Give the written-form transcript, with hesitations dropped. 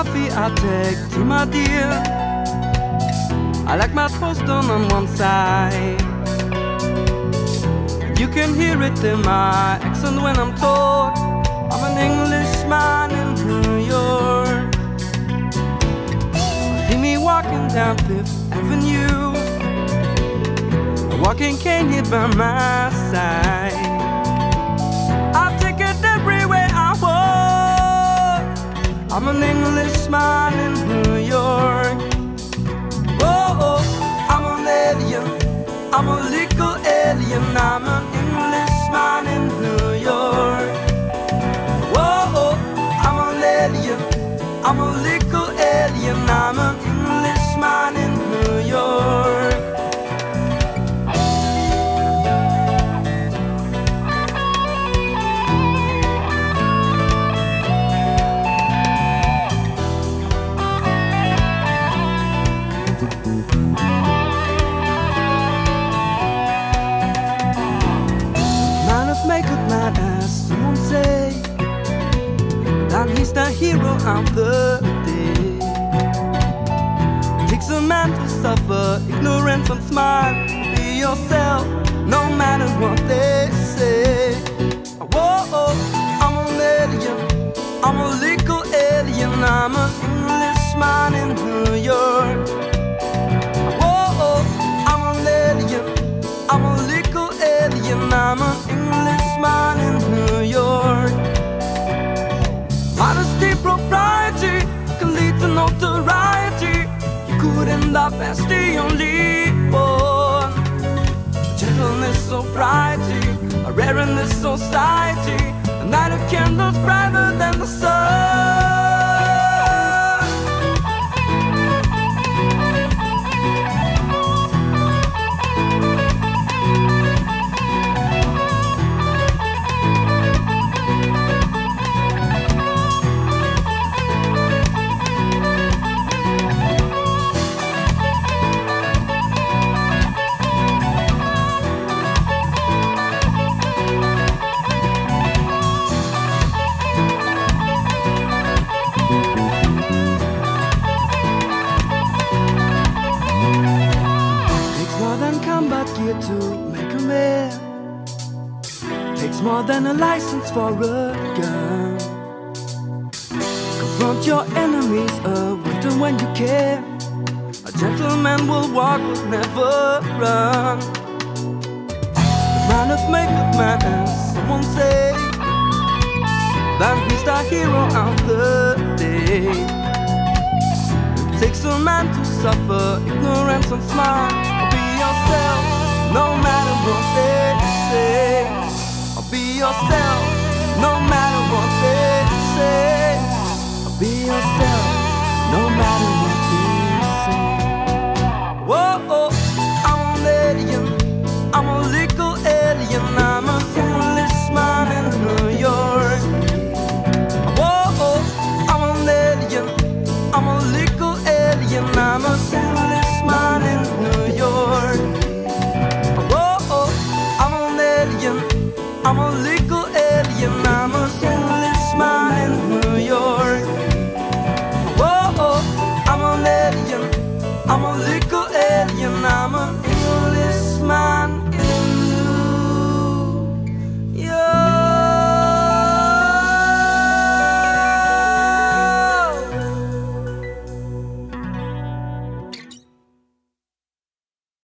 coffee I take to my dear. I like my toast done on one side. You can hear it in my accent when I'm told I'm an Englishman in New York. See me walking down Fifth Avenue, a walking cane here by my side. I take it everywhere I walk. I'm an Englishman in New York. Oh, I'm an alien, I'm a little alien. I'm an Englishman in New York. Oh, I'm an alien, I'm a little alien. I'm an Englishman in New York. Make a man, as someone say, that he's the hero of the day. It takes a man to suffer ignorance and smile. Be yourself, no matter what they say. Whoa, I'm an alien, I'm a little alien. I'm an Englishman in New York. Whoa, I'm an alien, I'm a little alien. I'm an Englishman in New York. Honesty, propriety can lead to notoriety. You could end up as the only one. Gentleness, sobriety, a rare in this society. A night of candles brighter than the sun. Gear to make a man. Takes more than a license for a gun. Confront your enemies, wait when you can. A gentleman will walk but never run. The man of makeup man, as someone say, that he's the hero of the day. It takes a man to suffer ignorance and smile. Be yourself, no matter what they say.